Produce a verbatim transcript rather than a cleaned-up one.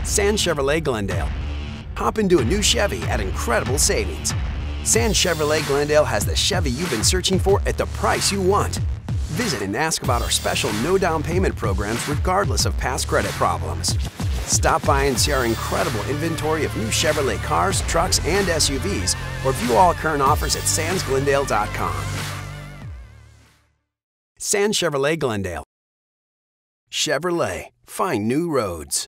Sand Chevrolet Glendale. Hop into a new Chevy at incredible savings. Sand Chevrolet Glendale has the Chevy you've been searching for at the price you want. Visit and ask about our special no down payment programs regardless of past credit problems. Stop by and see our incredible inventory of new Chevrolet cars, trucks, and S U Vs, or view all current offers at sands glendale dot com. Sand Chevrolet Glendale. Chevrolet. Find new roads.